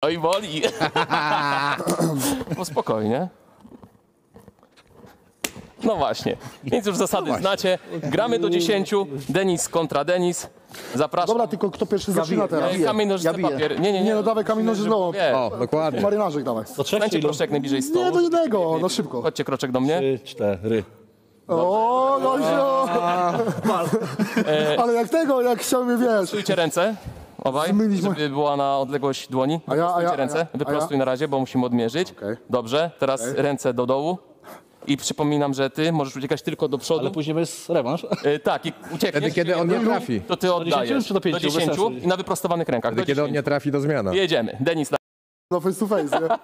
Oj, boli. No spokojnie. No właśnie, więc już zasady znacie. Gramy do 10. Denis kontra Denis. Zapraszam. Dobra, tylko kto pierwszy zaczyna teraz? Kamień, nożyce, papier. Nie, no dawaj kamień, nożyce, no. Nie. Dokładnie. Marynarzyk dawaj. Do trzech Stańcie czy ilu? proszę jak najbliżej stołu. Nie, do jednego, no szybko. Chodźcie kroczek do mnie. 3, 4. O, no ale jak tego, jak chciałbym, wiesz. Czujcie ręce. Obaj, Zmylić żeby była na odległość dłoni. Wyprostujcie ręce. Wyprostuj na razie, bo musimy odmierzyć. Okej. Dobrze, teraz ręce do dołu. I przypominam, że ty możesz uciekać tylko do przodu. Ale później jest rewanż. Tak, i uciekniesz. Wtedy, kiedy on nie trafi. To ty oddajesz. 10 czy do 5? Do 10 i na wyprostowanych rękach. Wtedy, Do kiedy on 10. nie trafi, do zmiana. Jedziemy. Denis, No face to face, nie?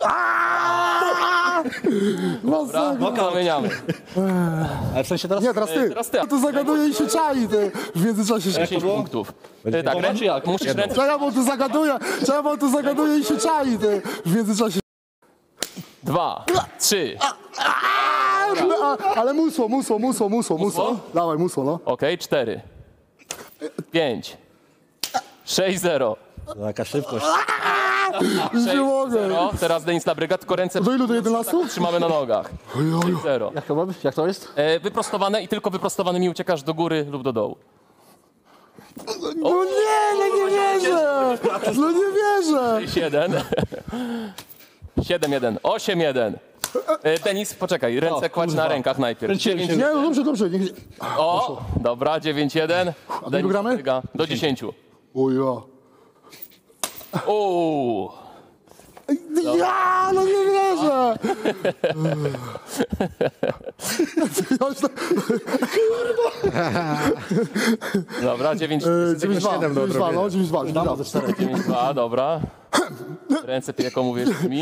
No zamieniamy. Ale w sensie teraz... nie, teraz ty. Teraz ty. No to zagaduje i się czai, ty. W międzyczasie się... 10 punktów. Tak, czy jak? musisz ręce. Czekaj, bo tu zagaduje i się czai, ty. W międzyczasie... 2, 3. Ale musło. Dawaj, musło, no. Okej, 4, 5, 6, 0. Jaka szybkość. Już nie mogę. 0. Teraz Denis Labryga, tylko ręce Do ilu, do 11? trzymamy na nogach. 0. Jak to robisz? Jak to jest? Wyprostowane i tylko wyprostowanymi uciekasz do góry lub do dołu. No nie wierzę. No nie wierzę. 7. 7, 1, 8, 1. Denis, poczekaj, ręce kładź na rękach najpierw. Kręciłem się. Nie, no dobrze. Niech... O, dobra, 9, 1. ilu gramy? Labryga, do 10. O ja. Uuu. Ja, no nie wierzę. Dobra, 9, 9-2, do 9-2, no 9-2. 9, 2, dobra. Ręce jako mówisz mi.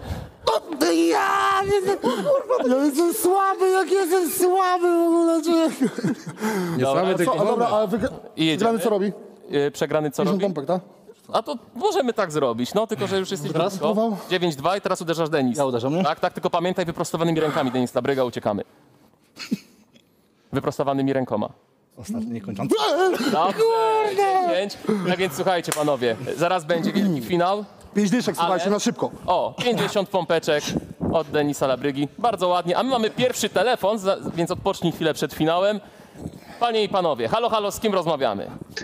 Ja jestem słaby, jak jestem słaby w ogóle, człowiek. Nie słaby, Co, tylko a dobra, wolny. a I jedziemy. wygrany co robi? Przegrany co 50 robi? pompek, tak? A to możemy tak zrobić, no tylko, że już jesteś blisko. Próbował? 9-2 i teraz uderzasz Denis. Ja uderzam, nie? Tak, tylko pamiętaj wyprostowanymi rękami, Denis Labryga, uciekamy. Wyprostowanymi rękoma. Ostatni niekończący. Dobrze, 10. Tak więc słuchajcie panowie, zaraz będzie wielki finał. 5 dyszek, słuchajcie, na szybko. O, 50 pompeczek od Denisa Labrygi. Bardzo ładnie. A my mamy pierwszy telefon, więc odpocznij chwilę przed finałem. Panie i panowie, halo, halo, z kim rozmawiamy?